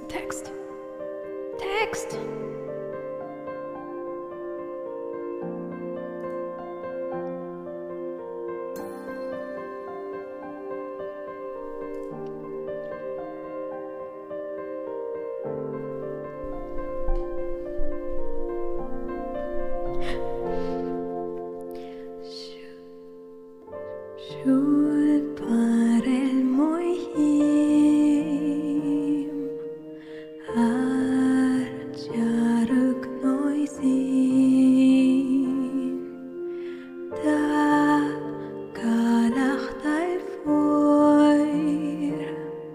Text. Text! Shoot para el moihim Arjaruk noisim Da galacht al foir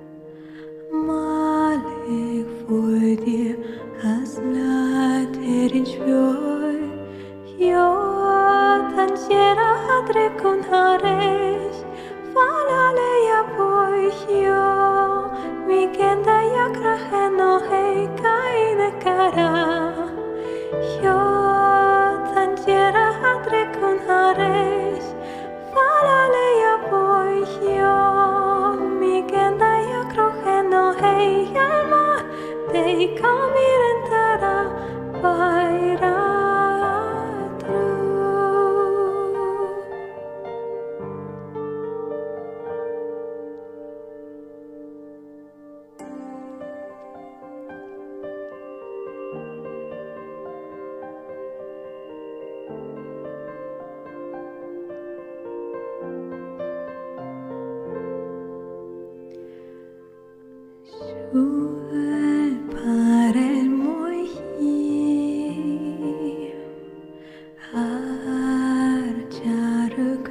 Malik voor dir has laterin schwör Jo tansiera hadre kun haresh Falale ya boich yo Mikenda ya kraheno hei Kaine kara Yo tansiera hadre kun haresh Falale ya boich yo Mikenda ya kraheno hei Alma dei kamiren tara Vaira Shoot para el moihim Arjaruk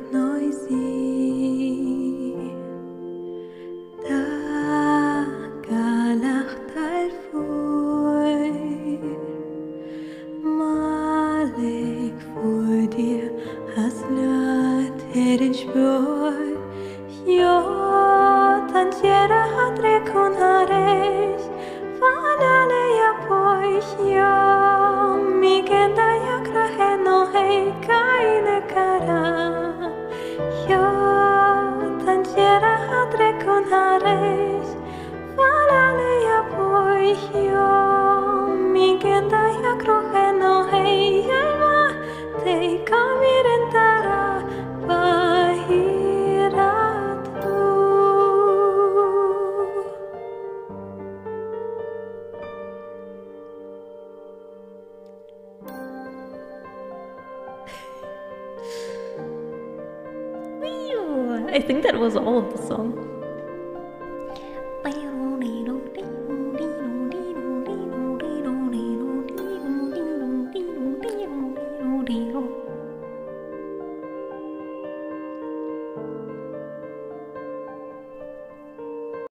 noisim Da galacht al foir Malik voor dir has laterin schwör Jo tansiera hadre kun haresh Falale ya boich yo Mikenda ya kraheno hei Kaine kara Yo tansiera hadre kun haresh Falale ya boich yo Mikenda ya kraheno hei Alma dei kamiren tara Bahiratu I think that was all of the song.